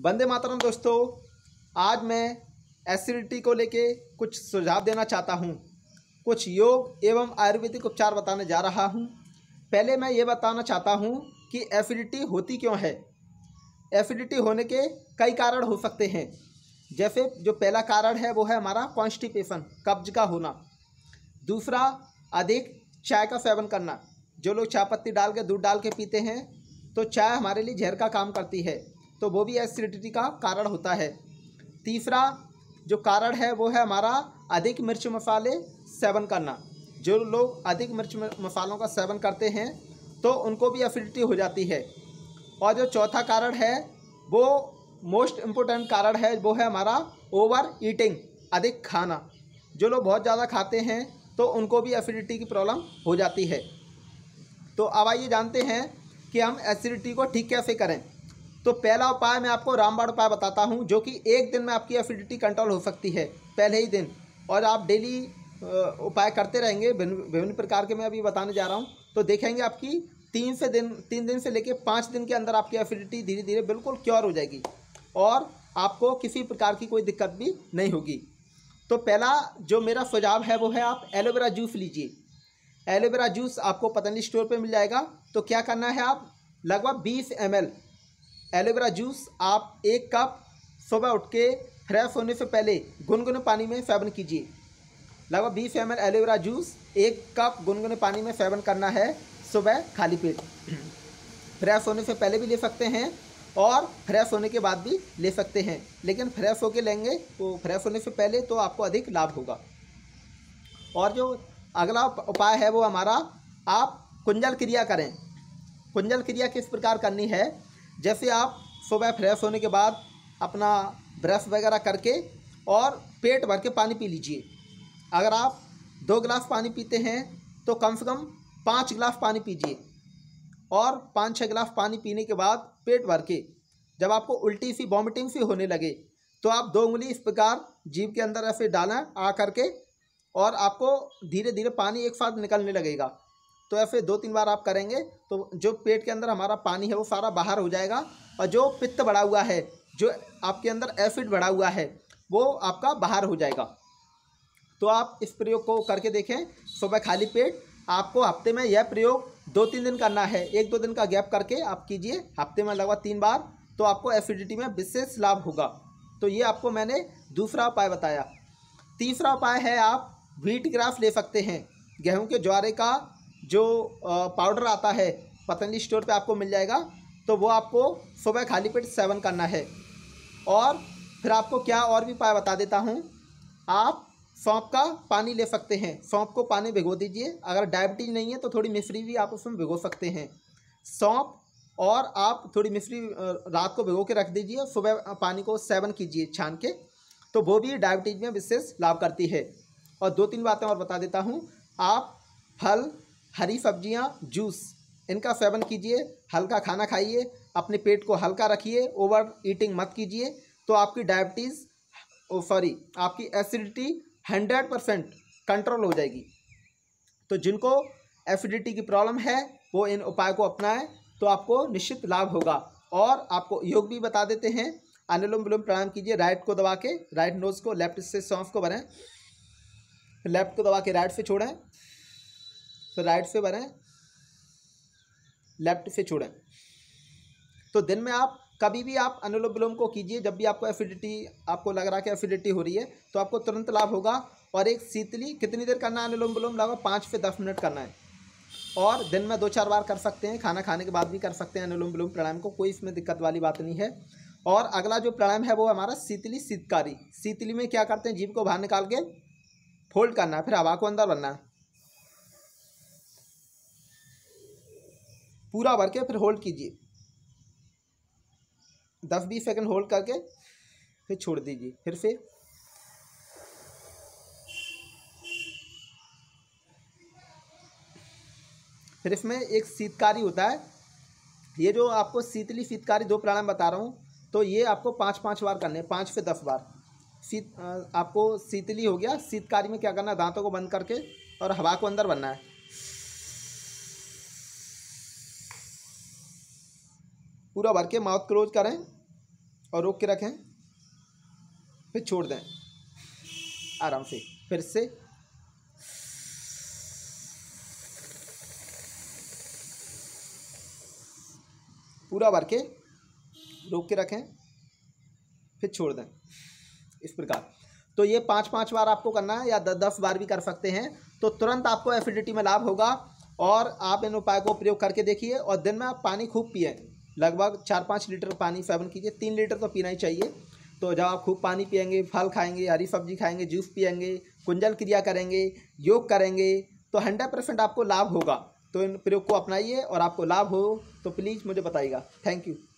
वंदे मातरम दोस्तों। आज मैं एसिडिटी को लेके कुछ सुझाव देना चाहता हूँ। कुछ योग एवं आयुर्वेदिक उपचार बताने जा रहा हूँ। पहले मैं ये बताना चाहता हूँ कि एसिडिटी होती क्यों है। एसिडिटी होने के कई कारण हो सकते हैं। जैसे जो पहला कारण है वो है हमारा कॉन्स्टिपेशन, कब्ज का होना। दूसरा, अधिक चाय का सेवन करना। जो लोग चाय पत्ती डाल के दूध डाल के पीते हैं तो चाय हमारे लिए जहर का काम करती है, तो वो भी एसिडिटी का कारण होता है। तीसरा जो कारण है वो है हमारा अधिक मिर्च मसाले सेवन करना। जो लोग अधिक मिर्च मसालों का सेवन करते हैं तो उनको भी एसिडिटी हो जाती है। और जो चौथा कारण है वो मोस्ट इम्पोर्टेंट कारण है, वो है हमारा ओवर ईटिंग, अधिक खाना। जो लोग बहुत ज़्यादा खाते हैं तो उनको भी एसिडिटी की प्रॉब्लम हो जाती है। तो अब आइए जानते हैं कि हम एसिडिटी को ठीक कैसे करें। तो पहला उपाय मैं आपको रामबाण उपाय बताता हूं, जो कि एक दिन में आपकी एसिडिटी कंट्रोल हो सकती है, पहले ही दिन। और आप डेली उपाय करते रहेंगे विभिन्न प्रकार के, मैं अभी बताने जा रहा हूं, तो देखेंगे आपकी 3 दिन से लेकर 5 दिन के अंदर आपकी एसिडिटी धीरे धीरे बिल्कुल क्योर हो जाएगी और आपको किसी प्रकार की कोई दिक्कत भी नहीं होगी। तो पहला जो मेरा सुझाव है वो है आप एलोवेरा जूस लीजिए। एलोवेरा जूस आपको पतंजलि स्टोर पे मिल जाएगा। तो क्या करना है, आप लगभग 20 ml एलोवेरा जूस आप 1 कप सुबह उठ के फ्रेश होने से पहले गुनगुने पानी में सेवन कीजिए। लगभग 20 ml एलोवेरा जूस 1 कप गुनगुने पानी में सेवन करना है सुबह खाली पेट। फ्रेश होने से पहले भी ले सकते हैं और फ्रेश होने के बाद भी ले सकते हैं, लेकिन फ्रेश होके लेंगे तो फ्रेश होने से पहले तो आपको अधिक लाभ होगा। और जो अगला उपाय है वो हमारा, आप कुंजल क्रिया करें। कुंजल क्रिया किस प्रकार करनी है, जैसे आप सुबह फ्रेश होने के बाद अपना ब्रश वगैरह करके और पेट भर के पानी पी लीजिए। अगर आप 2 गिलास पानी पीते हैं तो कम से कम 5 गिलास पानी पीजिए। और 5-6 गिलास पानी पीने के बाद पेट भर के जब आपको उल्टी सी वॉमिटिंग सी होने लगे तो आप 2 उंगली इस प्रकार जीभ के अंदर ऐसे डालें आ करके, और आपको धीरे धीरे पानी एक साथ निकलने लगेगा। तो ऐसे 2-3 बार आप करेंगे तो जो पेट के अंदर हमारा पानी है वो सारा बाहर हो जाएगा, और जो पित्त बढ़ा हुआ है, जो आपके अंदर एसिड बढ़ा हुआ है, वो आपका बाहर हो जाएगा। तो आप इस प्रयोग को करके देखें सुबह खाली पेट। आपको हफ्ते में यह प्रयोग 2-3 दिन करना है, 1-2 दिन का गैप करके आप कीजिए, हफ्ते में लगभग 3 बार, तो आपको एसिडिटी में विशेष लाभ होगा। तो ये आपको मैंने दूसरा उपाय बताया। तीसरा उपाय है आप व्हीट ग्रास ले सकते हैं। गेहूं के ज्वारे का जो पाउडर आता है पतंजलि स्टोर पे आपको मिल जाएगा, तो वो आपको सुबह खाली पेट सेवन करना है। और फिर आपको क्या और भी उपाय बता देता हूँ, आप सौंफ का पानी ले सकते हैं। सौंफ को पानी भिगो दीजिए, अगर डायबिटीज नहीं है तो थोड़ी मिश्री भी आप उसमें भिगो सकते हैं। सौंफ और आप थोड़ी मिश्री रात को भिगो के रख दीजिए, सुबह पानी को सेवन कीजिए छान के, तो वो भी डायबिटीज में विशेष लाभ करती है। और 2-3 बातें और बता देता हूँ, आप फल, हरी सब्जियाँ, जूस, इनका सेवन कीजिए। हल्का खाना खाइए, अपने पेट को हल्का रखिए, ओवर ईटिंग मत कीजिए, तो आपकी आपकी एसिडिटी 100% कंट्रोल हो जाएगी। तो जिनको एसिडिटी की प्रॉब्लम है वो इन उपाय को अपनाएं तो आपको निश्चित लाभ होगा। और आपको योग भी बता देते हैं। अनुलोम विलोम प्राणायाम कीजिए, राइट को दबा के, राइट नोज को, लेफ्ट से सांस को भरें, लेफ्ट को दबा के राइट से छोड़ें, फिर राइट से भरें, लेफ्ट से छोड़ें। तो दिन में आप कभी भी आप अनुलोम विलोम को कीजिए, जब भी आपको आपको लग रहा है कि एसिडिटी हो रही है तो आपको तुरंत लाभ होगा। और एक शीतली कितनी देर करना है अनुलोम विलोम, लगभग 5 से 10 मिनट करना है। और दिन में 2-4 बार कर सकते हैं, खाना खाने के बाद भी कर सकते हैं अनुलोम विलोम प्राणायाम को, कोई इसमें दिक्कत वाली बात नहीं है। और अगला जो प्राणायाम है वो हमारा शीतली शीतकारी। शीतली में क्या करते हैं, जीभ को बाहर निकाल के फोल्ड करना है, फिर हवा को अंदर भरना है, पूरा भर के फिर होल्ड कीजिए, 10-20 सेकंड होल्ड करके फिर छोड़ दीजिए। फिर इसमें एक शीतकारी होता है। ये जो आपको शीतली शीतकारी 2 प्राणायाम बता रहा हूँ, तो ये आपको 5-5 बार करने हैं, 5 से 10 बार। आपको शीतली हो गया। शीतकारी में क्या करना है, दांतों को बंद करके और हवा को अंदर भरना है, पूरा भर के माउथ क्लोज करें और रोक के रखें, फिर छोड़ दें आराम से। फिर से पूरा भर के रोक के रखें, फिर छोड़ दें इस प्रकार। तो ये 5-5 बार आपको करना है या 10 बार भी कर सकते हैं, तो तुरंत आपको एसिडिटी में लाभ होगा। और आप इन उपाय को प्रयोग करके देखिए और दिन में आप पानी खूब पिए, लगभग 4-5 लीटर पानी सेवन कीजिए। 3 लीटर तो पीना ही चाहिए। तो जब आप खूब पानी पिएंगे, फल खाएंगे, हरी सब्जी खाएंगे, जूस पिएंगे, कुंजल क्रिया करेंगे, योग करेंगे, तो 100% आपको लाभ होगा। तो इन प्रयोग को अपनाइए और आपको लाभ हो तो प्लीज़ मुझे बताइएगा। Thank you.